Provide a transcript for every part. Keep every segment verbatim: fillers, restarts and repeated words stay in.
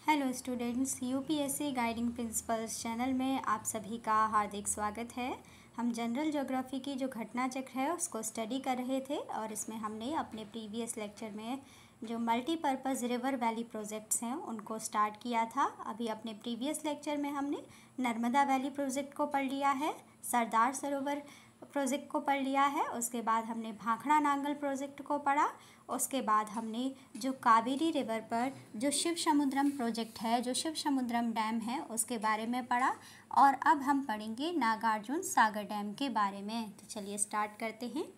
Hello students, UPSC guiding principles channel में आप सभी का हार्दिक स्वागत है। हम जनरल ज्योग्राफी की जो घटना चक्र है उसको स्टडी कर रहे थे और इसमें हमने अपने प्रीवियस लेक्चर में जो मल्टीपर्पज़ रिवर वैली प्रोजेक्ट्स हैं उनको स्टार्ट किया था। अभी अपने प्रीवियस लेक्चर में हमने नर्मदा वैली प्रोजेक्ट को पढ़ लिया है, सरदार सरोवर प्रोजेक्ट को पढ़ लिया है, उसके बाद हमने भाखड़ा नांगल प्रोजेक्ट को पढ़ा, उसके बाद हमने जो कावेरी रिवर पर जो शिव समुद्रम प्रोजेक्ट है, जो शिव समुद्रम डैम है उसके बारे में पढ़ा और अब हम पढ़ेंगे नागार्जुन सागर डैम के बारे में। तो चलिए स्टार्ट करते हैं।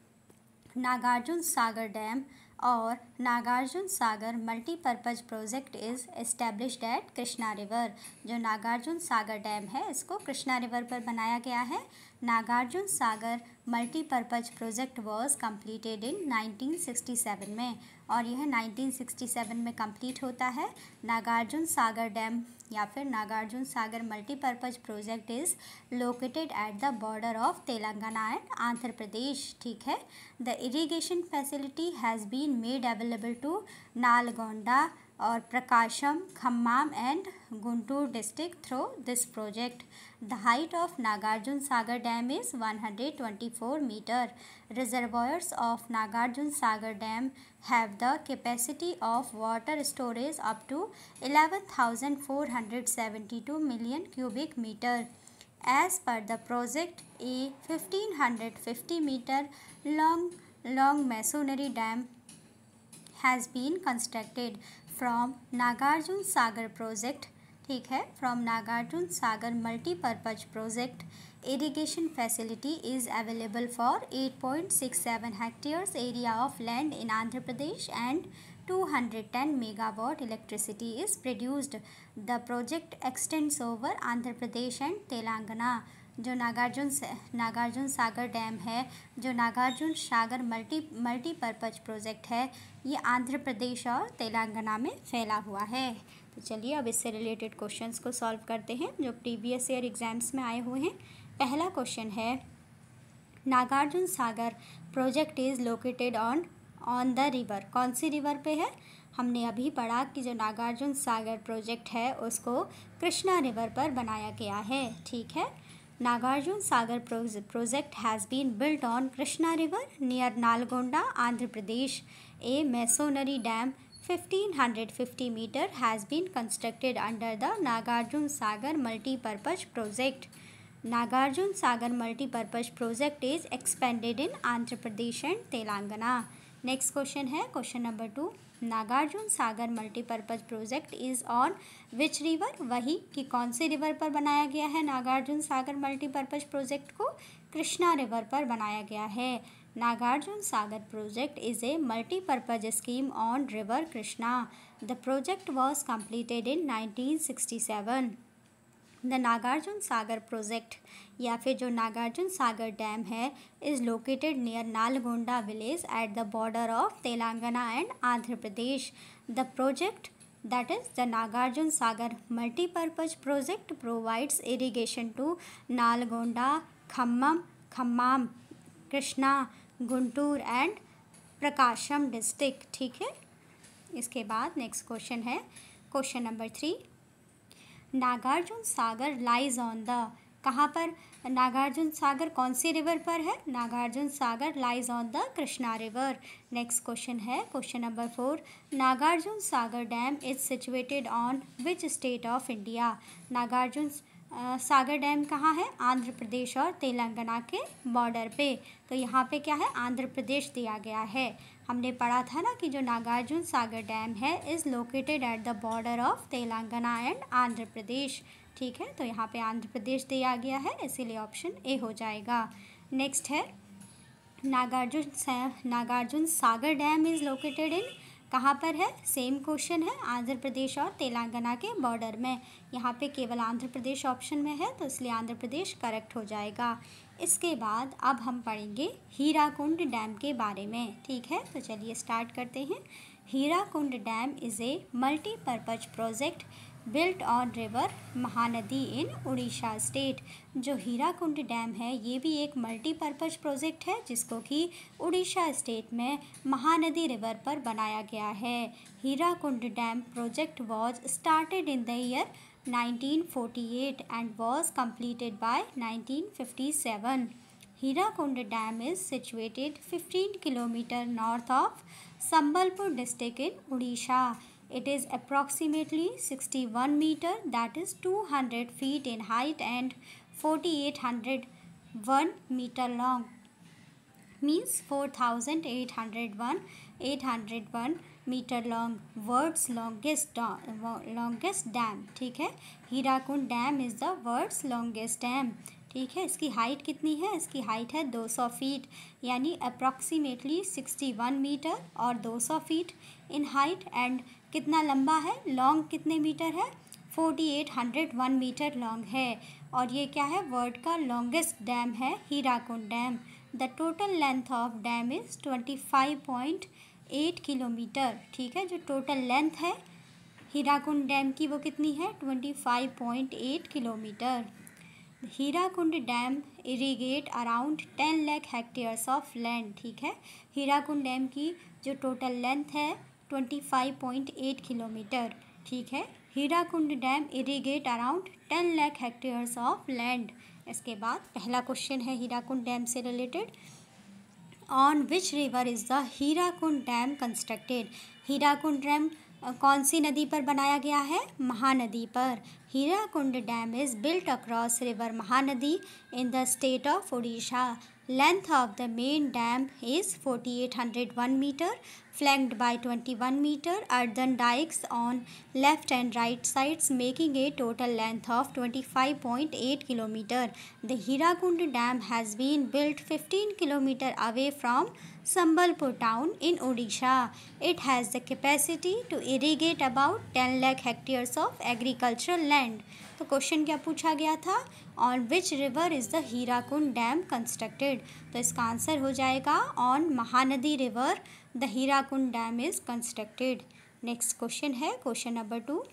नागार्जुन सागर डैम और Nagarjuna Sagar multipurpose project is established at Krishna river. जो नागार्जुन सागर डैम है इसको कृष्णा रिवर पर बनाया गया है। Nagarjuna Sagar multipurpose project was completed in nineteen sixty seven में और यह नाइनटीन सिक्सटी सेवन में कंप्लीट होता है। नागार्जुन सागर डैम या फिर Nagarjuna Sagar multipurpose project is located at the border of Telangana and Andhra Pradesh. ठीक है। The irrigation facility has been made available to Nalgonda और Prakasam, Khammam and Guntur district through this project. The height of Nagarjun Sagar Dam is one hundred twenty-four meter. Reservoirs of Nagarjun Sagar Dam have the capacity of water storage up to eleven thousand four hundred seventy-two million cubic meter. As per the project, a fifteen fifty meter long long masonry dam has been constructed from Nagarjun Sagar project. ठीक है, from Nagarjun Sagar multi-purpose project, irrigation facility is available for eight point six seven hectares area of land in Andhra Pradesh and two hundred ten megawatt electricity is produced. The project extends over Andhra Pradesh and Telangana. जो Nagarjuna Nagarjuna Sagar dam है, जो Nagarjuna Sagar multi multipurpose project है, ये आंध्र प्रदेश और तेलंगाना में फैला हुआ है। तो चलिए अब इससे रिलेटेड क्वेश्चंस को सॉल्व करते हैं जो प्रीवियस ईयर एग्जाम्स में आए हुए हैं। पहला क्वेश्चन है, Nagarjuna Sagar project is located on on the river. कौन सी रिवर पे है? हमने अभी पढ़ा कि जो नागार्जुन सागर प्रोजेक्ट है उसको कृष्णा रिवर पर बनाया गया है। ठीक है। Nagarjun Sagar project has been built on Krishna River near Nalgonda, Andhra Pradesh. A masonry dam fifteen fifty meter has been constructed under the Nagarjun Sagar multi-purpose project. Nagarjun Sagar multi-purpose project is expanded in Andhra Pradesh and Telangana. Next question है question number two, Nagarjuna Sagar multipurpose project is on which river. वही कि कौन से river पर बनाया गया है Nagarjuna Sagar multipurpose project को? कृष्णा रिवर पर बनाया गया है। Nagarjuna Sagar project is a multipurpose scheme on river Krishna. The project was completed in nineteen sixty seven. The Nagarjuna Sagar project या फिर जो नागार्जुन सागर डैम है is located near Nalgonda village at the border of Telangana and Andhra Pradesh. The project that is the Nagarjun Sagar multi-purpose project provides irrigation to Nalgonda, Khammam, Khammam, Krishna, Guntur and Prakasham district। ठीक है। इसके बाद next question है question number three, Nagarjuna Sagar lies on the. कहाँ पर नागार्जुन सागर कौन सी river पर है? Nagarjuna Sagar lies on the Krishna river. Next question है question number four, Nagarjuna Sagar dam is situated on which state of India. Nagarjuna Sagar dam कहाँ है? आंध्र प्रदेश और तेलंगाना के बॉर्डर पे। तो यहाँ पे क्या है? आंध्र प्रदेश दिया गया है। हमने पढ़ा था ना कि जो नागार्जुन सागर डैम है is located at the border of Telangana and Andhra Pradesh. ठीक है। तो यहाँ पे आंध्र प्रदेश दिया गया है, इसीलिए ऑप्शन ए हो जाएगा। नेक्स्ट है Nagarjuna Nagarjuna Sagar dam is located in, कहाँ पर है? सेम क्वेश्चन है, आंध्र प्रदेश और तेलंगाना के बॉर्डर में। यहाँ पे केवल आंध्र प्रदेश ऑप्शन में है तो इसलिए आंध्र प्रदेश करेक्ट हो जाएगा। इसके बाद अब हम पढ़ेंगे हीराकुंड डैम के बारे में। ठीक है। तो चलिए स्टार्ट करते हैं। Hirakud dam is a multipurpose project built on river Mahanadi in Odisha state। जो हीराकुंड डैम है ये भी एक मल्टीपर्पज़ प्रोजेक्ट है जिसको कि उड़ीसा स्टेट में महानदी रिवर पर बनाया गया है। Hirakud dam project was started in the year nineteen forty eight and was completed by nineteen fifty seven. Hirakund Dam is situated fifteen kilometers north of Sambalpur district in Odisha. It is approximately sixty-one meters, that is two hundred feet in height and forty-eight hundred one meter long, means four thousand eight hundred one eight hundred one metre long. World's longest longest dam, ठीक है। Hirakud dam is the world's longest dam, ठीक है। इसकी height कितनी है? इसकी height है दो सौ फीट, यानी अप्रॉक्सीमेटली सिक्सटी वन मीटर और दो सौ फीट इन हाइट। एंड कितना लंबा है? लॉन्ग कितने मीटर है? Forty eight hundred one metre long है। और ये क्या है? वर्ल्ड का लॉन्गेस्ट डैम है Hirakud dam. The total length of dam is twenty five point eight kilometre, ठीक है। जो टोटल लेंथ है हीराकुंड डैम की वो कितनी है? Twenty five point eight kilometre. Hirakud dam irrigate around ten lakh hectares of land, ठीक है। हीराकुंड डैम की जो टोटल लेंथ है twenty five point eight kilometre, ठीक है। Hirakud dam irrigate around ten lakh hectares of land. इसके बाद पहला क्वेश्चन है हीराकुंड डैम से related. On which river is the Hirakud dam constructed? Hirakud dam कौन सी नदी पर बनाया गया है? महानदी पर। Hirakud dam is built across river Mahanadi in the state of Orissa. Length of the main dam is forty-eight hundred one meter, flanked by twenty-one meter earthen dikes on left and right sides, making a total length of twenty-five point eight kilometer. The Hirakund Dam has been built fifteen kilometer away from Sambalpur town in Odisha. It has the capacity to irrigate about ten lakh hectares of agricultural land. तो question क्या पूछा गया था? On which river is the Hirakud dam constructed? तो इसका answer हो जाएगा on Mahanadi river the Hirakud dam is constructed. Next question है question number two.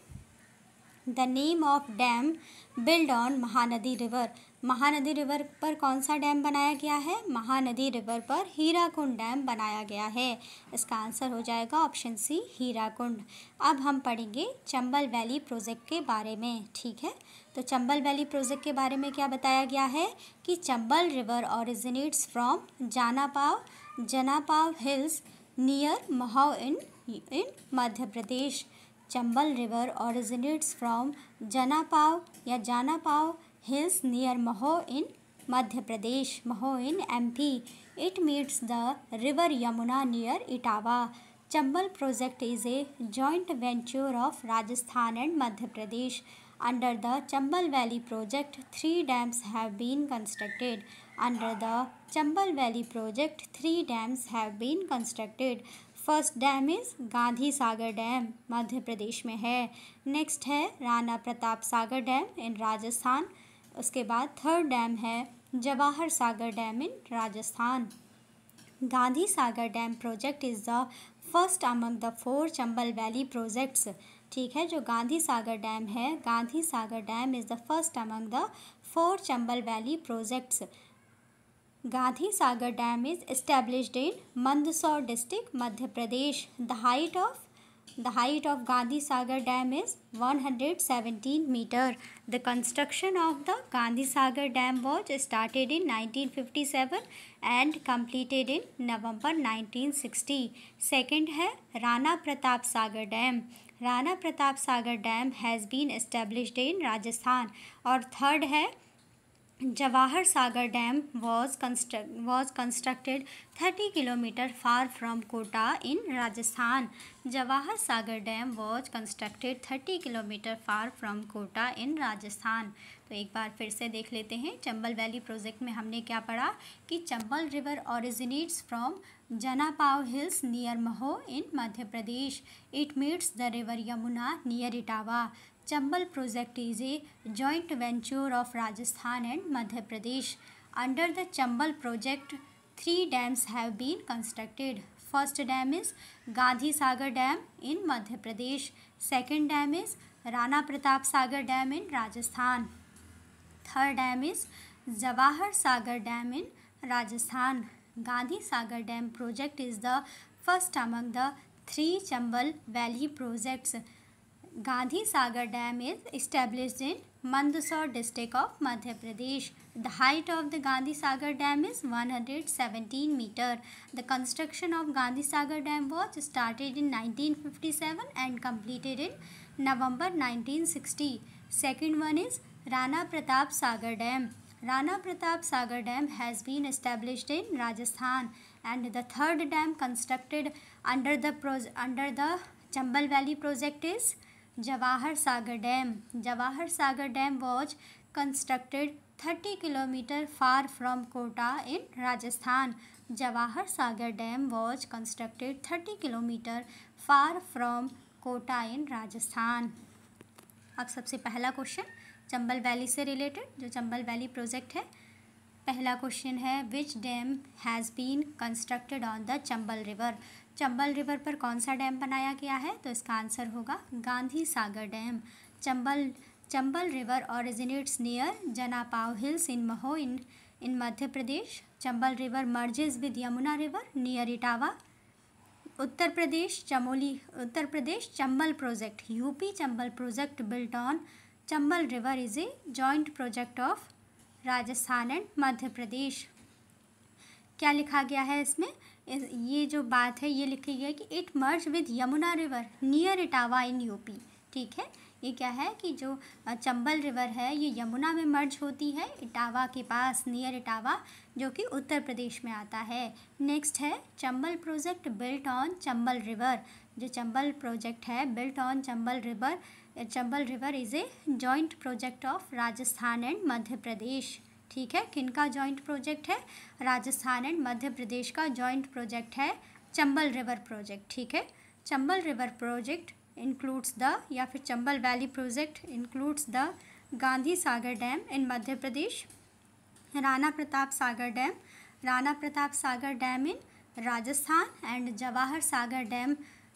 The name of dam build on Mahanadi river. Mahanadi river पर कौन सा डैम बनाया गया है? महानदी रिवर पर हीराकुंड डैम बनाया गया है। इसका आंसर हो जाएगा ऑप्शन सी हीराकुंड। अब हम पढ़ेंगे चंबल वैली प्रोजेक्ट के बारे में, ठीक है। तो चंबल वैली प्रोजेक्ट के बारे में क्या बताया गया है कि Chambal river originates from Janapav Janapav hills near Mhow in in Madhya Pradesh. Chambal river originates from Janapav या Janapav hills near Mhow in Madhya Pradesh, Mhow in M P. It meets the river Yamuna near Etawah. Chambal project is a joint venture of Rajasthan and Madhya Pradesh. Under the Chambal Valley project, three dams have been constructed. Under the Chambal Valley project, three dams have been constructed. First dam is Gandhi Sagar dam, Madhya Pradesh में है। Next है Rana Pratap Sagar dam in Rajasthan. उसके बाद third dam है Jawahar Sagar dam in Rajasthan. Gandhi Sagar dam project is the first among the four Chambal valley projects, ठीक है। जो Gandhi Sagar dam है, Gandhi Sagar dam is the first among the four Chambal valley projects. Gandhi Sagar Dam is established in Mandsaur district, Madhya Pradesh. The height of the height of Gandhi Sagar Dam is one hundred seventeen meter. The construction of the Gandhi Sagar Dam was started in nineteen fifty-seven and completed in November nineteen sixty. Second है Rana Pratap Sagar Dam. Rana Pratap Sagar Dam has been established in Rajasthan. और third है Jawahar Sagar dam was construct was constructed thirty kilometer far from Kota in Rajasthan. Jawahar Sagar dam was constructed thirty kilometer far from Kota in Rajasthan. तो एक बार फिर से देख लेते हैं Chambal valley project में हमने क्या पढ़ा कि Chambal river originates from Janapav hills near Mhow in Madhya Pradesh. It meets the river Yamuna near Etawah. Chambal project is a joint venture of Rajasthan and Madhya Pradesh. Under the Chambal project, three dams have been constructed. First dam is Gandhi Sagar Dam in Madhya Pradesh. Second dam is Rana Pratap Sagar Dam in Rajasthan. Third dam is Jawahar Sagar Dam in Rajasthan. Gandhi Sagar Dam project is the first among the three Chambal Valley projects. Gandhi Sagar Dam is established in Mandsaur district of Madhya Pradesh. The height of the Gandhi Sagar Dam is one hundred seventeen meter. The construction of Gandhi Sagar Dam was started in nineteen fifty-seven and completed in November nineteen sixty. Second one is Rana Pratap Sagar Dam. Rana Pratap Sagar Dam has been established in Rajasthan, and the third dam constructed under the pro- under the Chambal Valley project is Jawahar Sagar Dam. Jawahar Sagar Dam was constructed thirty kilometers far from Kota in Rajasthan. Jawahar Sagar Dam was constructed thirty kilometers far from Kota in Rajasthan. अब सबसे पहला question Chambal valley से related, जो Chambal valley project है, पहला question है which dam has been constructed on the Chambal river. Chambal river पर कौन सा डैम बनाया गया है? तो इसका आंसर होगा Gandhi Sagar dam. Chambal Chambal river originates near Janapav hills in Mhow in in Madhya Pradesh. Chambal river merges with Yamuna river near Etawah. Uttar Pradesh Chamoli Uttar Pradesh Chambal project, UP Chambal project built on Chambal river is a joint project of Rajasthan and Madhya Pradesh. क्या लिखा गया है इसमें? ये जो बात है ये लिखी गई है कि it merge with Yamuna river near Etawah in UP. ठीक है, ये क्या है कि जो चंबल रिवर है ये यमुना में मर्ज होती है इटावा के पास, नियर इटावा, जो कि उत्तर प्रदेश में आता है. नेक्स्ट है Chambal project built on Chambal river. जो चंबल प्रोजेक्ट है built on Chambal river, Chambal river is a joint project of Rajasthan and Madhya Pradesh. ठीक है, किनका जॉइंट प्रोजेक्ट है? राजस्थान एंड मध्य प्रदेश का जॉइंट प्रोजेक्ट है चंबल रिवर प्रोजेक्ट. ठीक है, Chambal river project includes the या फिर Chambal valley project includes the Gandhi Sagar dam in Madhya Pradesh, Rana Pratap Sagar dam Rana Pratap Sagar dam in Rajasthan and Jawahar Sagar dam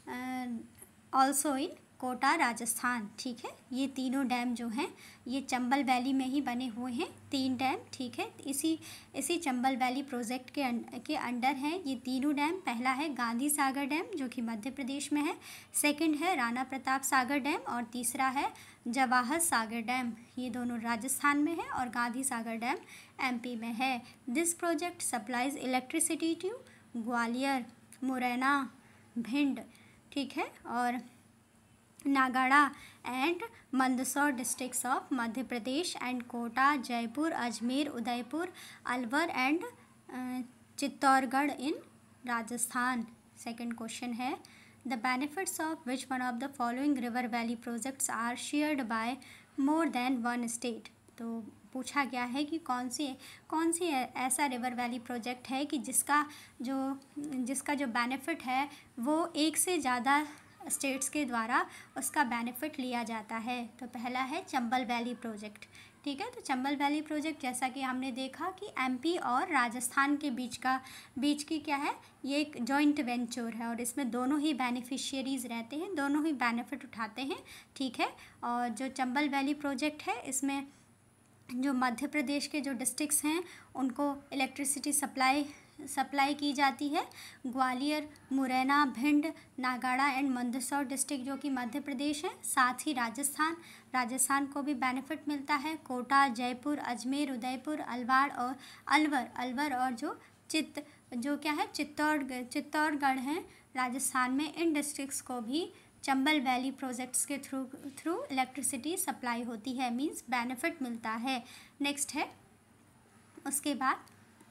also in Kota Rajasthan. ठीक है, ये तीनों डैम जो हैं ये चंबल वैली में ही बने हुए हैं, तीन डैम. ठीक है, इसी इसी चंबल वैली प्रोजेक्ट के अं, के अंडर हैं ये तीनों डैम. पहला है गांधी सागर डैम जो कि मध्य प्रदेश में है, सेकंड है राणा प्रताप सागर डैम और तीसरा है जवाहर सागर डैम. ये दोनों राजस्थान में है और गांधी सागर डैम एमपी में है. This project supplies electricity to Gwalior, Morena, Bhind, ठीक है, और Nagda and Mandsaur districts of Madhya Pradesh and Kota, Jaipur, Ajmer, Udaipur, Alwar and Chittorgarh in Rajasthan. Second question है the benefits of which one of the following river valley projects are shared by more than one state. तो पूछा गया है कि कौन सी कौन सी ऐसा रिवर वैली प्रोजेक्ट है कि जिसका जो जिसका जो बेनिफिट है वो एक से ज़्यादा स्टेट्स के द्वारा उसका बेनिफिट लिया जाता है. तो पहला है चंबल वैली प्रोजेक्ट. ठीक है, तो चंबल वैली प्रोजेक्ट जैसा कि हमने देखा कि एमपी और राजस्थान के बीच का बीच की क्या है, ये एक जॉइंट वेंचर है और इसमें दोनों ही बेनिफिशियरीज़ रहते हैं, दोनों ही बेनिफिट उठाते हैं. ठीक है, और जो चंबल वैली प्रोजेक्ट है इसमें जो मध्य प्रदेश के जो डिस्ट्रिक्ट्स हैं उनको इलेक्ट्रिसिटी सप्लाई सप्लाई की जाती है. ग्वालियर, मुरैना, भिंड, नागड़ा एंड मंदसौर डिस्ट्रिक्ट जो कि मध्य प्रदेश है, साथ ही राजस्थान राजस्थान को भी बेनिफिट मिलता है. कोटा, जयपुर, अजमेर, उदयपुर, अलवाड़ और अलवर अलवर और जो चित्त जो क्या है चित्तौड़गढ़ चित्तौड़गढ़ हैं राजस्थान में, इन डिस्ट्रिक्ट्स को भी चंबल वैली प्रोजेक्ट्स के थ्रू थ्रू इलेक्ट्रिसिटी सप्लाई होती है, मींस बेनिफिट मिलता है. नेक्स्ट है उसके बाद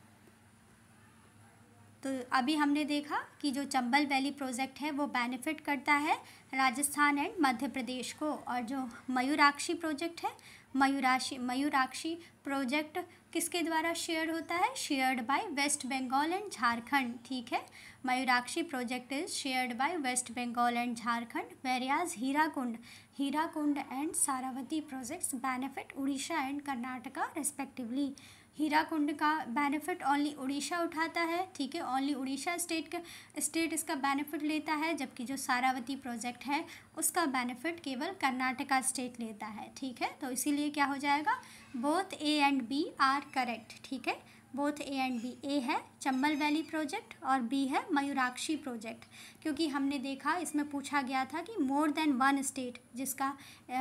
तो अभी हमने देखा कि जो चंबल वैली प्रोजेक्ट है वो बेनिफिट करता है राजस्थान एंड मध्य प्रदेश को. और जो मयूराक्षी प्रोजेक्ट है, मयूराक्षी मयूराक्षी प्रोजेक्ट किसके द्वारा शेयर होता है? Shared by West Bengal and Jharkhand. ठीक है, Mayurakshi project is shared by West Bengal and Jharkhand, whereas Hirakud Hirakud and Sharavathi projects benefit Orissa and Karnataka respectively. Hirakud का बेनिफिट ओनली उड़ीसा उठाता है, ठीक है, ओनली उड़ीसा स्टेट का स्टेट इसका बेनिफिट लेता है, जबकि जो सारावती प्रोजेक्ट है उसका बेनिफिट केवल कर्नाटका स्टेट लेता है, ठीक है। तो इसीलिए क्या हो जाएगा, both A and B are correct, ठीक है, both A and B. A है चंबल वैली प्रोजेक्ट और बी है मयूराक्षी प्रोजेक्ट, क्योंकि हमने देखा इसमें पूछा गया था कि मोर देन वन स्टेट जिसका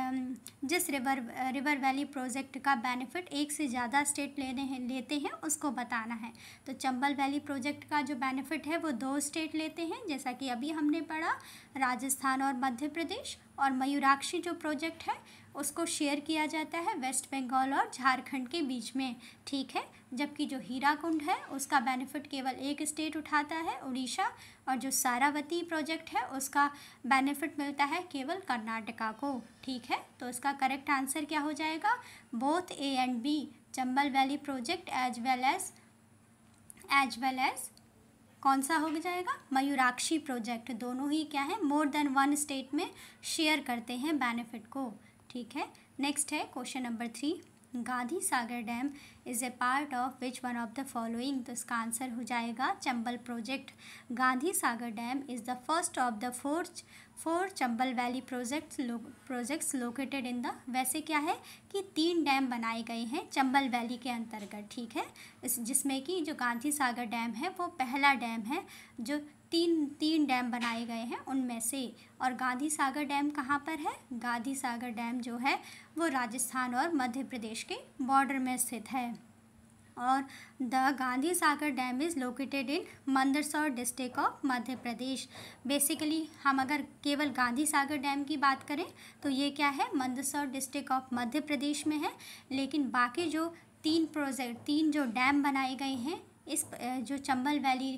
जिस रिवर रिवर वैली प्रोजेक्ट का बेनिफिट एक से ज़्यादा स्टेट लेने हैं लेते हैं उसको बताना है। तो चंबल वैली प्रोजेक्ट का जो बेनिफिट है वो दो स्टेट लेते हैं, जैसा कि अभी हमने पढ़ा, राजस्थान और मध्य प्रदेश। और मयूराक्षी जो प्रोजेक्ट है उसको शेयर किया जाता है वेस्ट बंगाल और झारखंड के बीच में, ठीक है। जबकि जो हीराकुंड है उसका बेनिफिट केवल एक स्टेट उठाता है, उड़ीसा, और जो सारावती प्रोजेक्ट है उसका बेनिफिट मिलता है केवल कर्नाटका को, ठीक है। तो इसका करेक्ट आंसर क्या हो जाएगा, both A and B, Chambal valley project as well as as well as कौन सा हो जाएगा, मयूराक्षी प्रोजेक्ट, दोनों ही क्या है, मोर देन वन स्टेट में शेयर करते हैं बेनिफिट को, ठीक है। नेक्स्ट है question number three, Gandhi Sagar dam is a part of which one of the following. तो इसका आंसर हो जाएगा Chambal project. Gandhi Sagar dam is the first of the four four Chambal valley projects projects located in the, वैसे क्या है कि तीन डैम बनाए गए हैं चंबल वैली के अंतर्गत, ठीक है, इस जिसमें कि जो गांधी सागर डैम है वो पहला डैम है, जो तीन तीन डैम बनाए गए हैं उनमें से। और गांधी सागर डैम कहाँ पर है, गांधी सागर डैम जो है वो राजस्थान और मध्य प्रदेश के बॉर्डर में स्थित है। और the Gandhi Sagar dam is located in Mandsaur district of Madhya Pradesh. Basically हम अगर केवल गांधी सागर डैम की बात करें तो ये क्या है, मंदसौर डिस्ट्रिक्ट ऑफ मध्य प्रदेश में है, लेकिन बाकी जो तीन प्रोजेक्ट तीन जो डैम बनाए गए हैं इस जो Chambal valley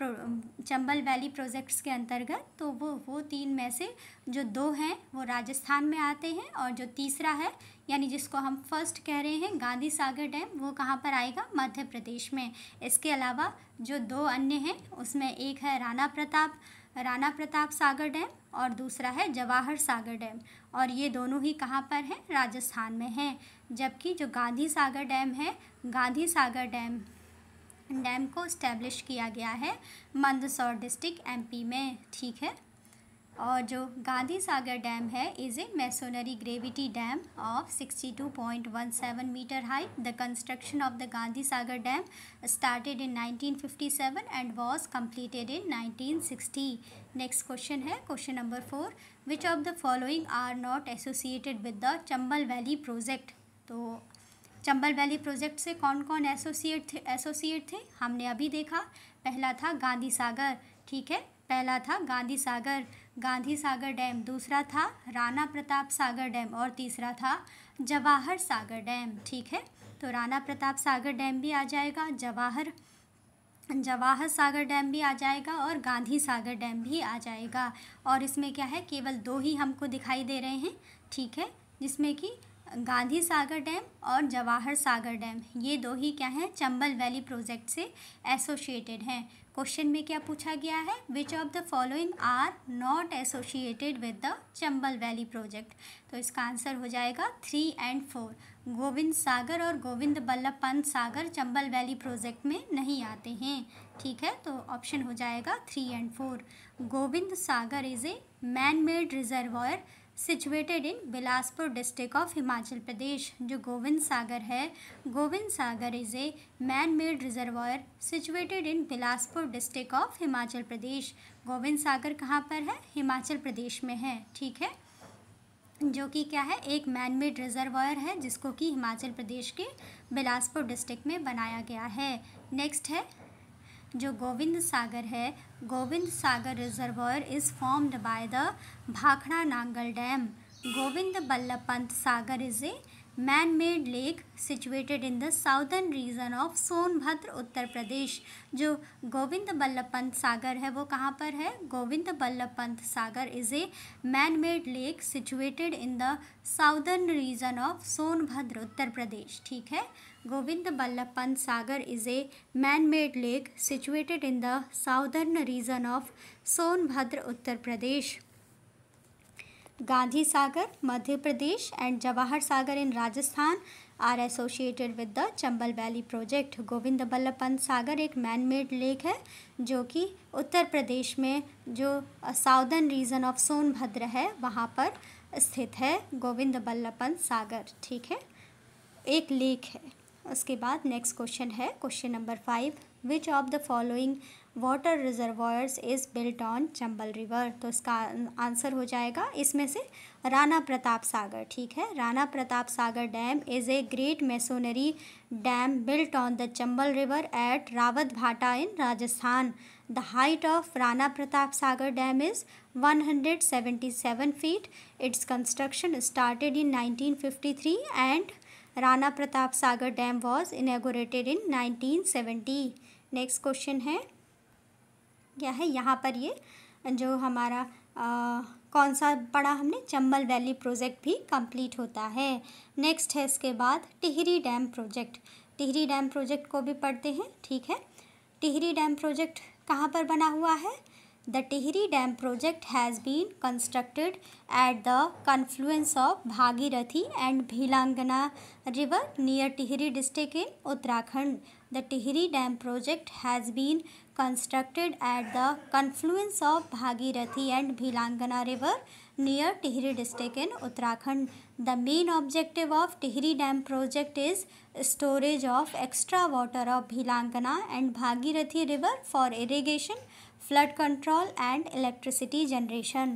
Chambal valley projects के अंतर्गत, तो वो वो तीन में से जो दो हैं वो राजस्थान में आते हैं, और जो तीसरा है यानी जिसको हम फर्स्ट कह रहे हैं गांधी सागर डैम, वो कहाँ पर आएगा, मध्य प्रदेश में। इसके अलावा जो दो अन्य हैं उसमें एक है राणा प्रताप राणा प्रताप सागर डैम और दूसरा है जवाहर सागर डैम, और ये दोनों ही कहाँ पर हैं, राजस्थान में हैं। जबकि जो गांधी सागर डैम है, गांधी सागर डैम डैम को इस्टेब्लिश किया गया है मंदसौर डिस्ट्रिक्ट एमपी में, ठीक है। और जो गांधी सागर डैम है is a masonry gravity dam of sixty two point one seven metre height. The construction of the Gandhi Sagar dam started in nineteen fifty seven and was completed in nineteen sixty. Next question है question number four, which of the following are not associated with the Chambal valley project. तो Chambal valley project से कौन कौन associate थे associate थे हमने अभी देखा, पहला था गांधी सागर, ठीक है, पहला था गांधी सागर गांधी सागर डैम, दूसरा था राणा प्रताप सागर डैम और तीसरा था जवाहर सागर डैम, ठीक है। तो राणा प्रताप सागर डैम भी आ जाएगा, जवाहर जवाहर सागर डैम भी आ जाएगा और गांधी सागर डैम भी आ जाएगा। और इसमें क्या है, केवल दो ही हमको दिखाई दे रहे हैं, ठीक है, जिसमें कि गांधी सागर डैम और जवाहर सागर डैम, ये दो ही क्या हैं, चंबल वैली प्रोजेक्ट से एसोसिएटेड हैं। क्वेश्चन में क्या पूछा गया है, which of the following are not associated with the Chambal valley project. तो इसका आंसर हो जाएगा three and four. Govind Sagar और गोविंद बल्लभ पंत सागर चंबल वैली प्रोजेक्ट में नहीं आते हैं, ठीक है। तो ऑप्शन हो जाएगा three and four. Govind Sagar is a man made reservoir situated in Bilaspur district of Himachal Pradesh. जो गोविंद सागर है, Govind Sagar is a man made reservoir situated in Bilaspur district of Himachal Pradesh. Govind Sagar कहाँ पर है, हिमाचल प्रदेश में है, ठीक है, जो कि क्या है, एक मैन मेड रिजर्वायर है जिसको कि हिमाचल प्रदेश के बिलासपुर डिस्ट्रिक्ट में बनाया गया है। नेक्स्ट है जो गोविंद सागर है, Govind Sagar reservoir is formed by the Bhakra Nangal dam. Govind Ballabh Pant Sagar is a man made lake situated in the southern region of Sonbhadra Uttar Pradesh. जो गोविंद बल्लभ पंत सागर है वो कहाँ पर है, Govind Ballabh Pant Sagar is a man made lake situated in the southern region of Sonbhadra Uttar Pradesh, ठीक है। Govind Ballabh Pant Sagar is a man made lake situated in the southern region of Sonbhadra Uttar Pradesh. Gandhi Sagar, Madhya Pradesh, and Jawahar Sagar in Rajasthan are associated with the Chambal Valley project. Govind Ballabh Pant Sagar एक man made lake है जो कि उत्तर प्रदेश में जो southern region of Sonbhadra है वहाँ पर स्थित है गोविंद बल्लभ पंत सागर, ठीक है, एक लेक है। उसके बाद नेक्स्ट क्वेश्चन है question number five, which of the following water reservoirs is built on Chambal river. तो इसका आंसर हो जाएगा इसमें से राणा प्रताप सागर, ठीक है। Rana Pratap Sagar dam is a great masonry dam built on the Chambal river at Rawat Bhata in Rajasthan. The height of Rana Pratap Sagar dam is one hundred seventy-seven feet. Its construction started in nineteen fifty-three and Rana Pratap Sagar Dam was inaugurated in nineteen seventy. Next question है क्या है यहाँ पर, ये जो हमारा आ, कौन सा पढ़ा हमने, चंबल वैली प्रोजेक्ट भी कंप्लीट होता है। नेक्स्ट है इसके बाद Tehri dam project. Tehri dam project को भी पढ़ते हैं, ठीक है। टिहरी डैम प्रोजेक्ट कहाँ पर बना हुआ है? The Tihri Dam project has been constructed at the confluence of Bhagirathi and Bhilangana river near Tihri district in Uttarakhand. The Tihri Dam project has been constructed at the confluence of Bhagirathi and Bhilangana river near Tihri district in Uttarakhand. The main objective of Tihri Dam project is storage of extra water of Bhilangana and Bhagirathi river for irrigation, flood control and electricity generation.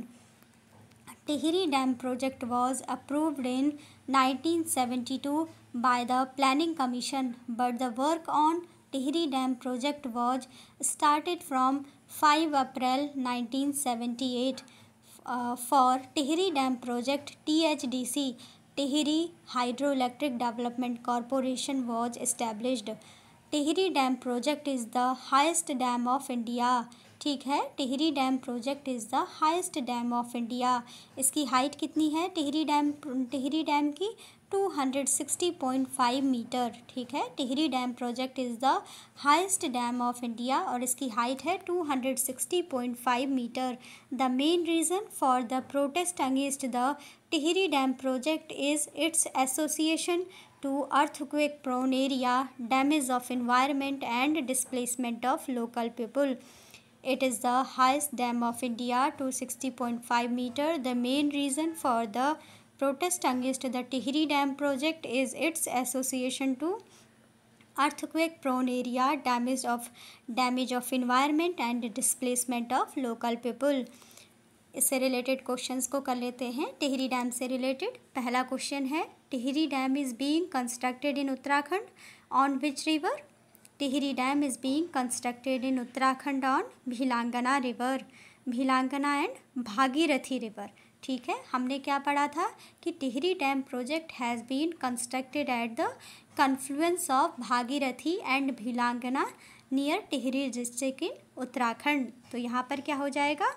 Tihri Dam project was approved in nineteen seventy-two by the Planning Commission, but the work on Tihri Dam project was started from five April nineteen seventy-eight. Uh, for Tihri Dam project, T H D C, Tihri Hydroelectric Development Corporation was established. Tihri Dam project is the highest dam of India, ठीक है। Tehri dam project is the highest dam of India. इसकी height कितनी है Tehri dam Tehri dam की two hundred sixty point five metre, ठीक है। Tehri dam project is the highest dam of India और इसकी हाइट है two hundred sixty point five metre. The main reason for the protest against the Tehri dam project is its association to earthquake prone area, damage of environment and displacement of local people. It is the highest dam of India, two hundred sixty point five meter. The main reason for the protest against the Tihri Dam project is its association to earthquake prone area, damage of damage of environment and displacement of local people. इससे related questions को कर लेते हैं। Tehri dam से related पहला question है, Tehri dam is being constructed in Uttarakhand on which river. Tehri dam is being constructed in Uttarakhand on Bhilangana river, Bhilangana and Bhagirathi river, ठीक है। हमने क्या पढ़ा था कि Tehri dam project has been constructed at the confluence of Bhagirathi and Bhilangana near Tehri district in Uttarakhand. तो यहाँ पर क्या हो जाएगा,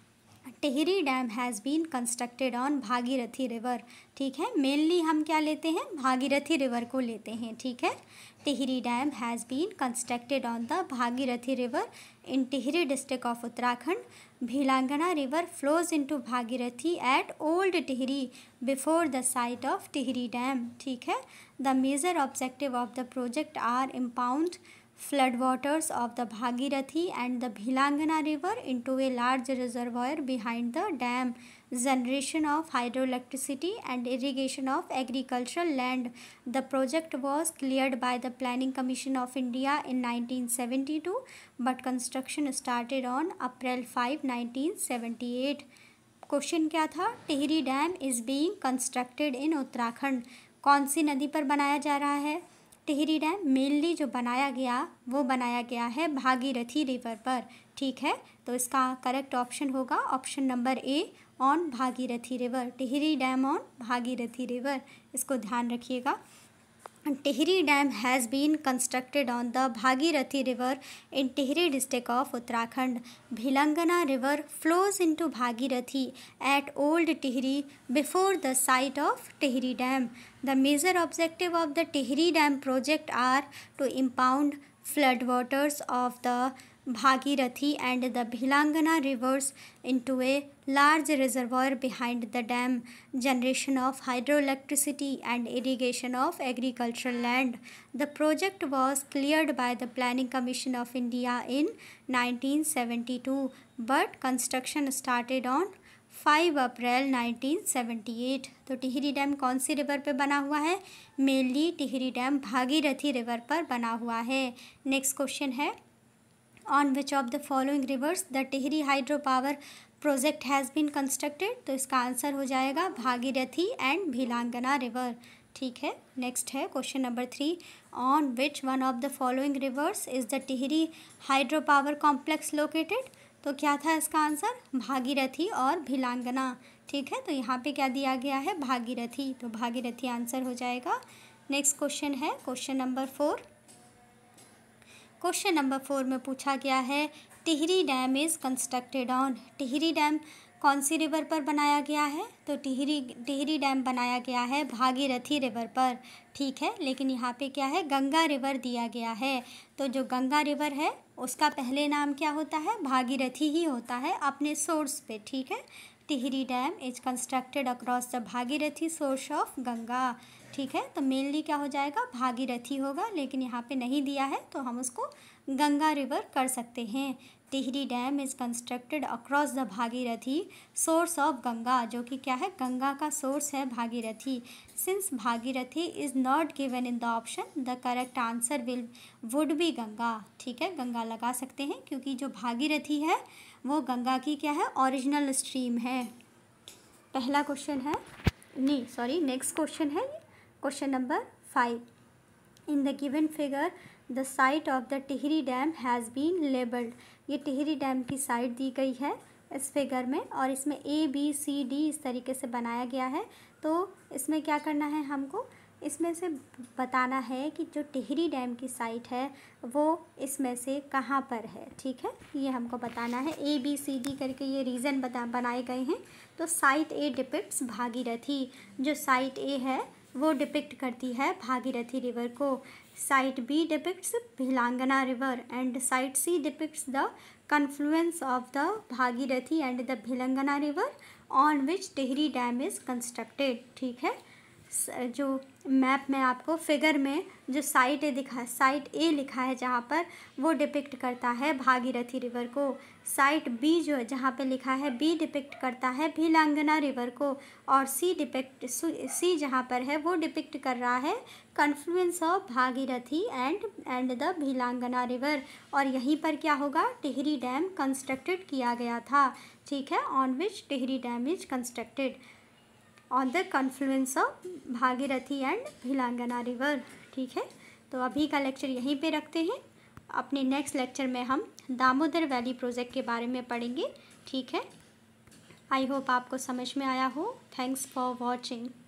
Tehri dam has been constructed on Bhagirathi river, ठीक है। मेनली हम क्या लेते हैं, भागीरथी रिवर को लेते हैं, ठीक है। Tehri dam has been constructed on the Bhagirathi river in Tehri district of Uttarakhand. Bhilangana river flows into Bhagirathi at old Tehri before the site of Tehri dam, ठीक है। The major objective of the project are impound floodwaters of the Bhagirathi and the Bhilangana river into a large reservoir behind the dam, generation of hydroelectricity and irrigation of agricultural land. The project was cleared by the Planning Commission of India in nineteen seventy-two, but construction started on April fifth, nineteen seventy-eight. Question क्या था, Tehri dam is being constructed in Uttarakhand. कौन सी नदी पर बनाया जा रहा है टिहरी डैम? मेनली जो बनाया गया वो बनाया गया है भागीरथी रिवर पर, ठीक है। तो इसका करेक्ट ऑप्शन होगा option number A, on Bhagirathi river. Tehri dam on Bhagirathi river, इसको ध्यान रखिएगा। Tehri dam has been constructed on the Bhagirathi river in Tehri district of Uttarakhand. Bhilangana river flows into Bhagirathi at old Tehri before the site of Tehri dam. The major objective of the Tehri dam project are to impound floodwaters of the Bhagirathi and the Bhilangana rivers into a large reservoir behind the dam, generation of hydroelectricity and irrigation of agricultural land. The project was cleared by the Planning Commission of India in nineteen seventy-two, but construction started on five April nineteen seventy eight. तो Tehri dam कौन सी river पे बना हुआ है? Mainly Tehri dam Bhagirathi river पर बना हुआ है। नेक्स्ट क्वेश्चन है, on which of the following rivers the Tehri hydro power project has been constructed? तो इसका आंसर हो जाएगा भागीरथी एंड भिलांगना रिवर। ठीक है, नेक्स्ट है question number three, on which one of the following rivers is the Tehri hydro power complex located? तो क्या था इसका आंसर? भागीरथी और भिलांगना। ठीक है, तो यहाँ पे क्या दिया गया है? भागीरथी, तो भागीरथी आंसर हो जाएगा। नेक्स्ट क्वेश्चन है question number four. Question number four में पूछा गया है, Tehri dam is constructed on. Tehri dam कौन सी रिवर पर बनाया गया है? तो टिहरी टिहरी डैम बनाया गया है भागीरथी रिवर पर। ठीक है, लेकिन यहाँ पे क्या है? गंगा रिवर दिया गया है। तो जो गंगा रिवर है उसका पहले नाम क्या होता है? भागीरथी ही होता है अपने सोर्स पे। ठीक है, Tehri dam is constructed across the Bhagirathi source of Ganga. ठीक है, तो मेनली क्या हो जाएगा? भागीरथी होगा, लेकिन यहाँ पे नहीं दिया है तो हम उसको गंगा रिवर कर सकते हैं। Tehri dam is constructed across the Bhagirathi source of Ganga, जो कि क्या है? गंगा का सोर्स है Bhagirathi. Since Bhagirathi is not given in the option, the correct answer will would be Ganga. ठीक है, गंगा लगा सकते हैं क्योंकि जो भागीरथी है वो गंगा की क्या है? ओरिजिनल स्ट्रीम है। पहला क्वेश्चन है, नहीं सॉरी नेक्स्ट क्वेश्चन है question number five. In the given figure the site of the Tehri dam has been labelled. ये टिहरी डैम की साइट दी गई है इस फिगर में, और इसमें ए बी सी डी इस तरीके से बनाया गया है। तो इसमें क्या करना है हमको? इसमें से बताना है कि जो टिहरी डैम की साइट है वो इसमें से कहाँ पर है। ठीक है, ये हमको बताना है। ए बी सी डी करके ये रीज़न बता बनाए गए हैं। तो साइट ए डिपिक्ट्स भागीरथी, जो साइट ए है वो डिपिक्ट करती है भागीरथी रिवर को। Site B depicts Bhilangana river and site C depicts the confluence of the Bhagirathi and the Bhilangana river on which Tehri dam is constructed. ठीक है, जो मैप में आपको फिगर में जो साइट ए दिखा है, साइट ए लिखा है जहाँ पर, वो डिपिक्ट करता है भागीरथी रिवर को। साइट बी जो है जहाँ पे लिखा है बी डिपिक्ट करता है भिलांगना रिवर को, और सी डिपिक्ट सी जहाँ पर है वो डिपिक्ट कर रहा है confluence of Bhagirathi and and the Bhilangana river. और यहीं पर क्या होगा? टिहरी डैम कंस्ट्रक्टेड किया गया था। ठीक है, on which Tehri dam is constructed on the confluence of Bhagirathi and Bhilangana river. ठीक है, तो अभी का लेक्चर यहीं पे रखते हैं। अपने नेक्स्ट लेक्चर में हम दामोदर वैली प्रोजेक्ट के बारे में पढ़ेंगे। ठीक है, आई होप आपको समझ में आया हो। Thanks for watching.